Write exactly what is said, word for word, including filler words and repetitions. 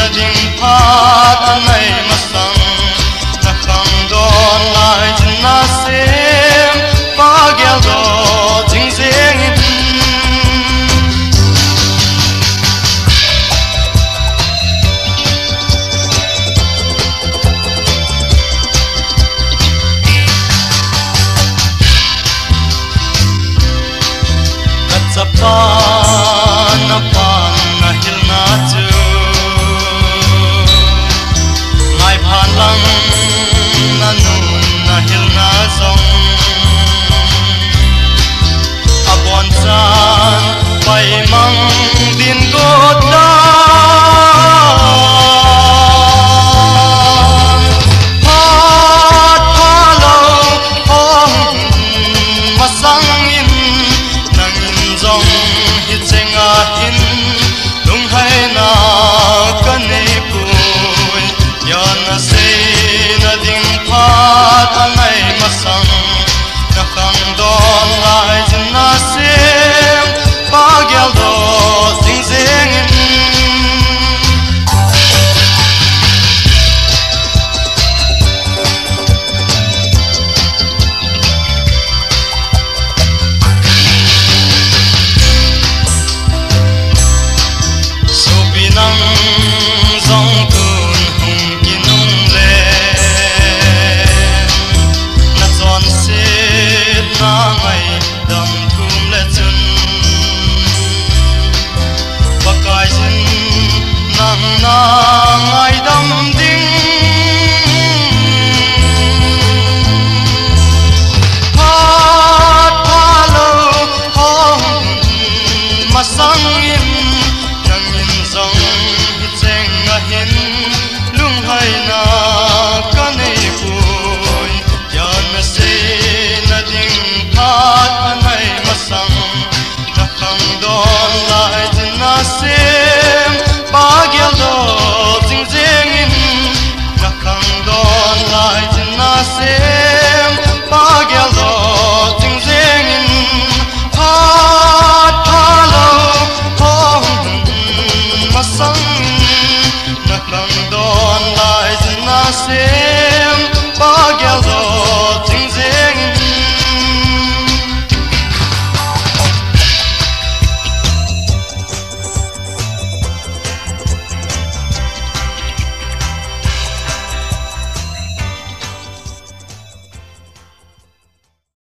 na ding phat anai masang na khang don lai jin na sem pa gyal do jing jing in Pan na pan na hil na chu ngai phan lang na nun na hil na zong abon chan pai mang din go da phat phalo hong masang in dòng hít chênh a hin lung hay na kan nei pui yan na se na ding phat anai masang na khang don lai jin na sem pa gyal do jing jing in nang dòng tuôn hùng ki nung le na chọn xếp na ngày đầm thum le chun bakai jin nang na ngày đầm ding phat phalo hong masang in dòng hít chênh a hin lung hay na ka nei pui yan na se na ding phat anai masang na khang don lai jin na sem pa gyal do jing jing in na khang don lai jin na sem pa gyal do jing jing in phat phalo hong masang na khang don lai jin na se